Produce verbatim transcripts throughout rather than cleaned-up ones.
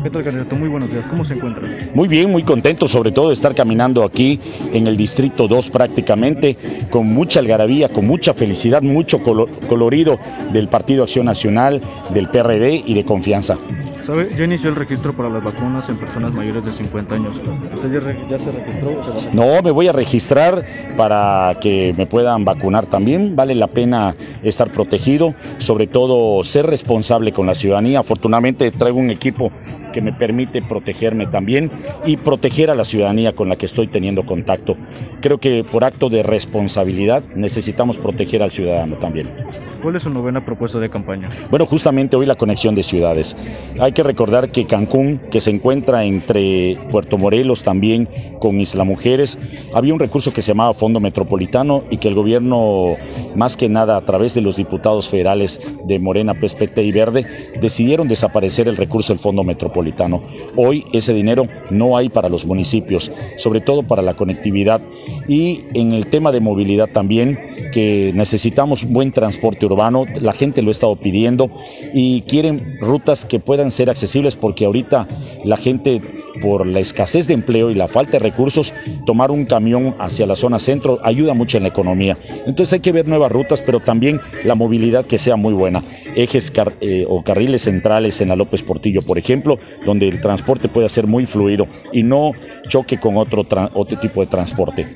¿Qué tal, candidato? Muy buenos días. ¿Cómo se encuentra? Muy bien, muy contento sobre todo de estar caminando aquí en el Distrito dos prácticamente, con mucha algarabía, con mucha felicidad, mucho colorido del Partido Acción Nacional, del P R D y de Confianza. ¿Sabe? Ya inició el registro para las vacunas en personas mayores de cincuenta años. ¿Usted ya, re ya se registró o se va a registrar? No, me voy a registrar para que me puedan vacunar también. Vale la pena estar protegido, sobre todo ser responsable con la ciudadanía. Afortunadamente traigo un equipo que me permite protegerme también y proteger a la ciudadanía con la que estoy teniendo contacto. Creo que por acto de responsabilidad necesitamos proteger al ciudadano también. ¿Cuál es su novena propuesta de campaña? Bueno, justamente hoy la conexión de ciudades. Hay que recordar que Cancún, que se encuentra entre Puerto Morelos también con Isla Mujeres, había un recurso que se llamaba Fondo Metropolitano y que el gobierno, más que nada a través de los diputados federales de Morena, P S, P T y Verde, decidieron desaparecer el recurso del Fondo Metropolitano. Hoy ese dinero no hay para los municipios, sobre todo para la conectividad y en el tema de movilidad también, que necesitamos buen transporte urbano, la gente lo ha estado pidiendo y quieren rutas que puedan ser accesibles porque ahorita la gente, por la escasez de empleo y la falta de recursos, tomar un camión hacia la zona centro ayuda mucho en la economía. Entonces hay que ver nuevas rutas, pero también la movilidad que sea muy buena. Ejes car eh, o carriles centrales en la López Portillo, por ejemplo, donde el transporte pueda ser muy fluido y no choque con otro, otro tipo de transporte.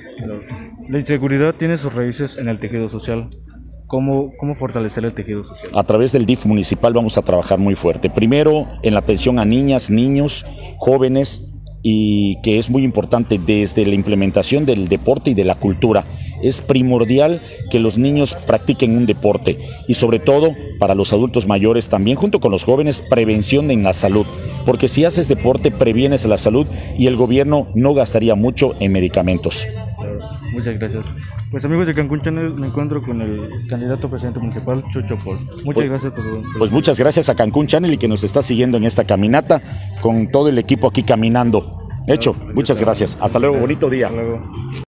La inseguridad tiene sus raíces en el tejido social. ¿Cómo, ¿Cómo fortalecer el tejido social? A través del D I F municipal vamos a trabajar muy fuerte. Primero, en la atención a niñas, niños, jóvenes, y que es muy importante desde la implementación del deporte y de la cultura. Es primordial que los niños practiquen un deporte y sobre todo para los adultos mayores también, junto con los jóvenes, prevención en la salud. Porque si haces deporte, previenes la salud y el gobierno no gastaría mucho en medicamentos. Muchas gracias. Pues amigos de Cancún Channel, me encuentro con el candidato presidente municipal, Chucho Paul. Muchas pues, gracias por, por... Pues muchas gracias a Cancún Channel y que nos está siguiendo en esta caminata con todo el equipo aquí caminando. Hecho, muchas gracias. Hasta luego, bonito día. Hasta luego.